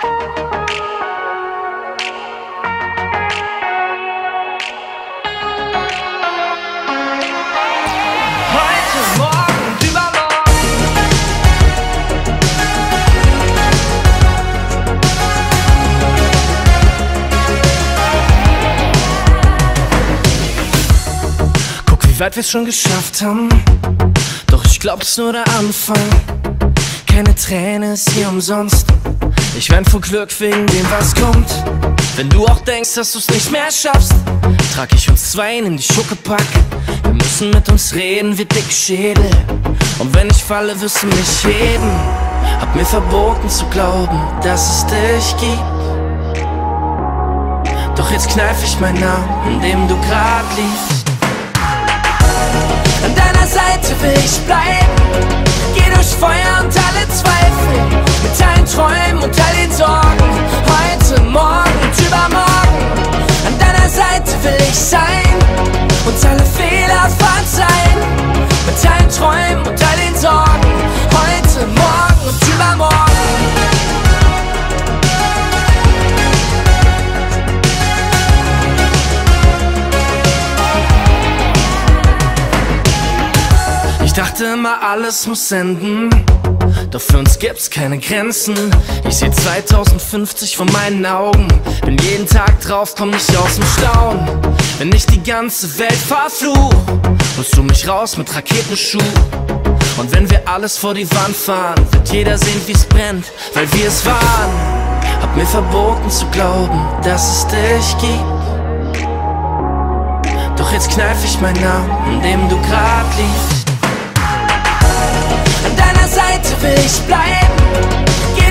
Wie weit wir's schon geschafft haben, doch ich glaub, es ist nur der Anfang. Keine Träne ist hier umsonst. Ich wein vor Glück wegen dem, was kommt. Wenn du auch denkst, dass du's nicht mehr schaffst, trag ich uns zwei in die Schuckepack. Wir müssen mit uns reden wie dicke Schädel. Und wenn ich falle, wirst du mich heben. Hab mir verboten zu glauben, dass es dich gibt. Doch jetzt kneif ich meinen Namen, in dem du grad liegst. An deiner Seite will ich bleiben. Geh durch Feuer und alle Zweifel, mit allen Träumen und all den Sorgen. Heute, morgen und übermorgen. An deiner Seite will ich sein und alle Fehler verzeihen. Mit allen Träumen und all den Sorgen. Heute, morgen und übermorgen. Ich dachte immer, alles muss enden, doch für uns gibt's keine Grenzen. Ich seh 2050 vor meinen Augen, bin jeden Tag drauf, komm nicht aus dem Staunen. Wenn ich die ganze Welt verfluch, holst du mich raus mit Raketenschuh. Und wenn wir alles vor die Wand fahren, wird jeder sehen, wie's brennt, weil wir es waren. Hab mir verboten zu glauben, dass es dich gibt. Doch jetzt kneif ich meinen Namen, in dem du grad liegst. An deiner Seite will ich bleiben.